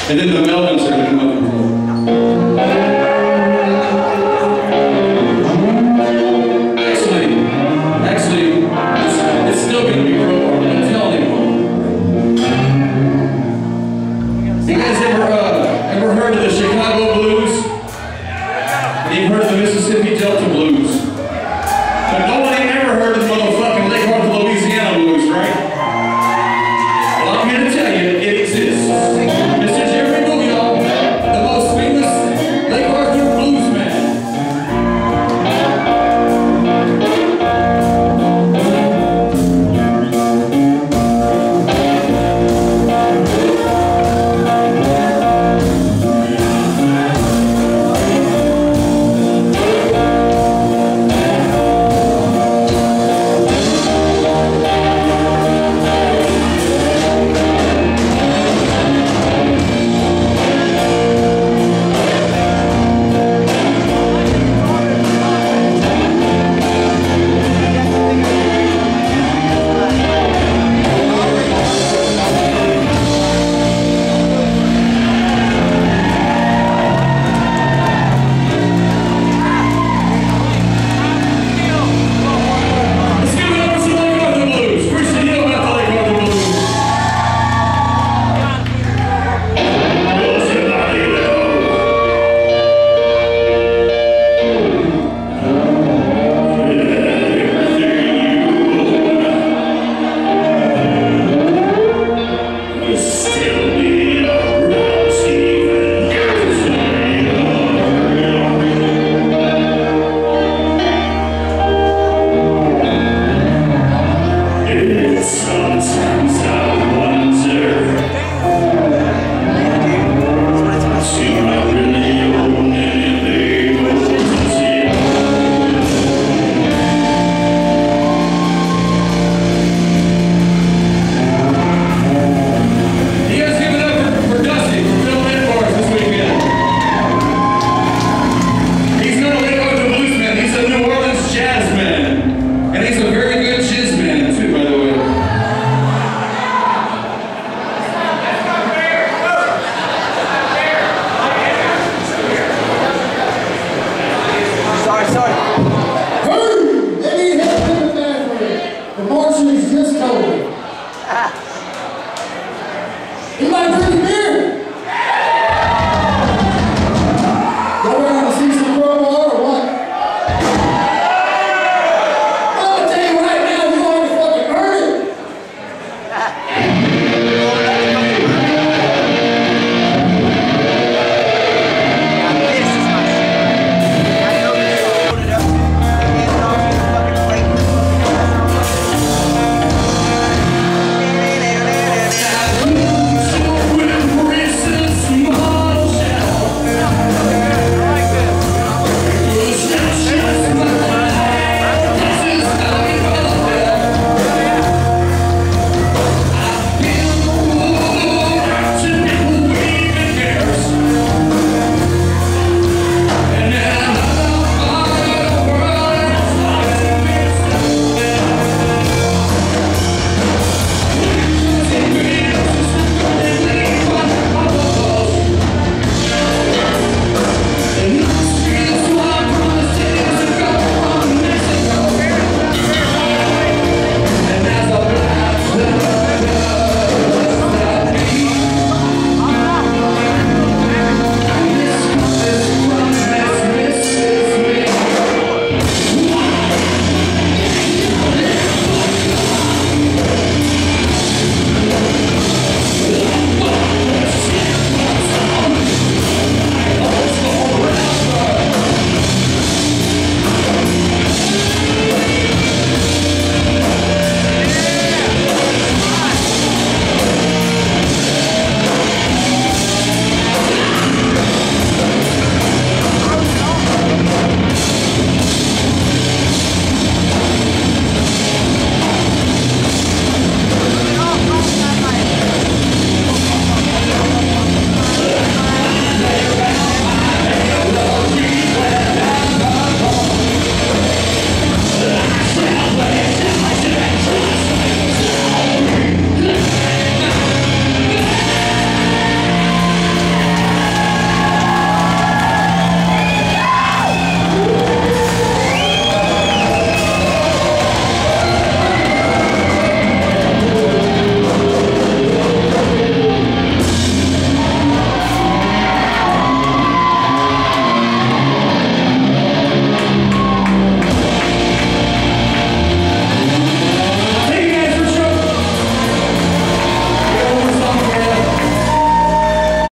And then the Melvins are going to come up and roll. Actually, it's still going to be real hard. I'm telling you. You guys ever heard of the Chicago Blues? You've heard of the Mississippi Delta Blues. But no one ain't ever heard of the motherfucking Lake Arthur, Louisiana Blues, right? Well, I'm here to tell you, it exists. Mr. Jerry Bouillon, the most famous Lake Arthur blues man. Just told me. You might bring me